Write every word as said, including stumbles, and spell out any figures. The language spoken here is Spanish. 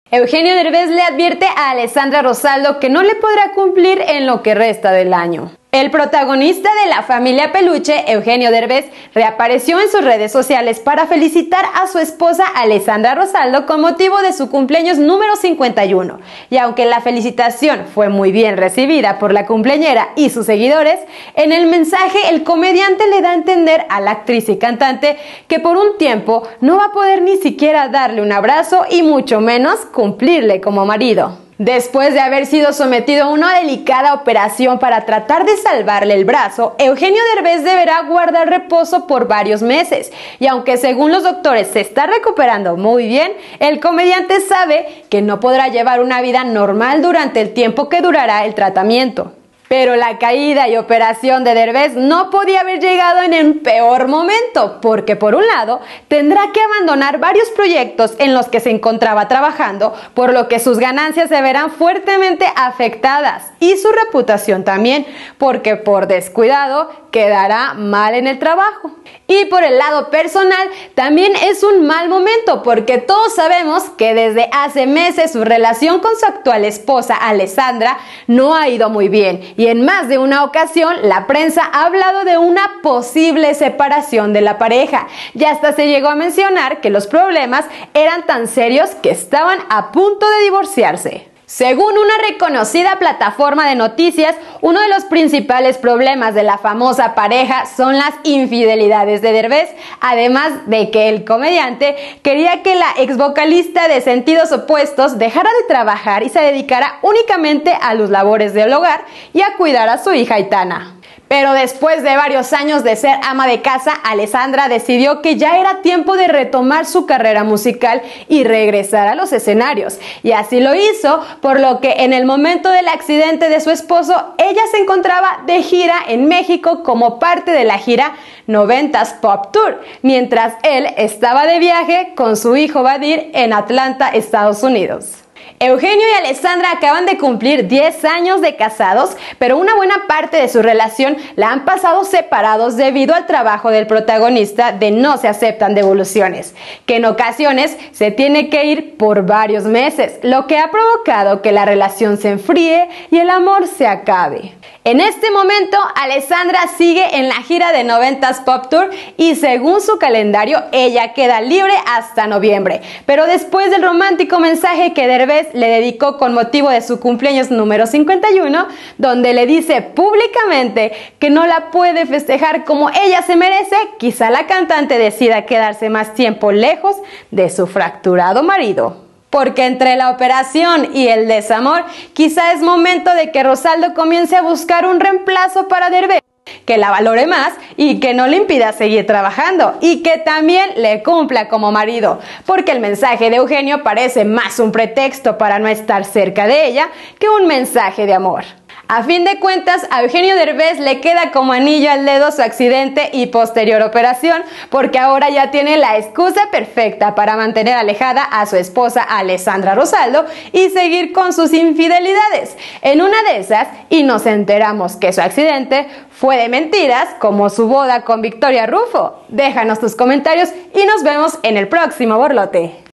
Eugenio Derbez le advierte a Alessandra Rosaldo que no le podrá cumplir en lo que resta del año. El protagonista de La Familia Peluche, Eugenio Derbez, reapareció en sus redes sociales para felicitar a su esposa Alessandra Rosaldo con motivo de su cumpleaños número cincuenta y uno. Y aunque la felicitación fue muy bien recibida por la cumpleañera y sus seguidores, en el mensaje el comediante le da a entender a la actriz y cantante que por un tiempo no va a poder ni siquiera darle un abrazo y mucho menos cumplirle como marido. Después de haber sido sometido a una delicada operación para tratar de salvarle el brazo, Eugenio Derbez deberá guardar reposo por varios meses. Y aunque según los doctores se está recuperando muy bien, el comediante sabe que no podrá llevar una vida normal durante el tiempo que durará el tratamiento. Pero la caída y operación de Derbez no podía haber llegado en el peor momento, porque por un lado tendrá que abandonar varios proyectos en los que se encontraba trabajando, por lo que sus ganancias se verán fuertemente afectadas y su reputación también, porque por descuidado quedará mal en el trabajo. Y por el lado personal también es un mal momento, porque todos sabemos que desde hace meses su relación con su actual esposa Alessandra no ha ido muy bien. Y en más de una ocasión, la prensa ha hablado de una posible separación de la pareja. Y hasta se llegó a mencionar que los problemas eran tan serios que estaban a punto de divorciarse. Según una reconocida plataforma de noticias, uno de los principales problemas de la famosa pareja son las infidelidades de Derbez, además de que el comediante quería que la ex vocalista de Sentidos Opuestos dejara de trabajar y se dedicara únicamente a los labores del hogar y a cuidar a su hija Aitana. Pero después de varios años de ser ama de casa, Alessandra decidió que ya era tiempo de retomar su carrera musical y regresar a los escenarios. Y así lo hizo, por lo que en el momento del accidente de su esposo, ella se encontraba de gira en México como parte de la gira noventas Pop Tour, mientras él estaba de viaje con su hijo Badir en Atlanta, Estados Unidos. Eugenio y Alessandra acaban de cumplir diez años de casados, pero una buena parte de su relación la han pasado separados debido al trabajo del protagonista de No se aceptan devoluciones, que en ocasiones se tiene que ir por varios meses, lo que ha provocado que la relación se enfríe y el amor se acabe. En este momento, Alessandra sigue en la gira de noventas Pop Tour y según su calendario, ella queda libre hasta noviembre. Pero después del romántico mensaje que Derbez le dedicó con motivo de su cumpleaños número cincuenta y uno, donde le dice públicamente que no la puede festejar como ella se merece, quizá la cantante decida quedarse más tiempo lejos de su fracturado marido. Porque entre la operación y el desamor, quizá es momento de que Rosaldo comience a buscar un reemplazo para Derbez, que la valore más y que no le impida seguir trabajando y que también le cumpla como marido, porque el mensaje de Eugenio parece más un pretexto para no estar cerca de ella que un mensaje de amor. A fin de cuentas, a Eugenio Derbez le queda como anillo al dedo su accidente y posterior operación, porque ahora ya tiene la excusa perfecta para mantener alejada a su esposa Alessandra Rosaldo y seguir con sus infidelidades. En una de esas, y nos enteramos que su accidente fue de mentiras, como su boda con Victoria Rufo. Déjanos tus comentarios y nos vemos en el próximo borlote.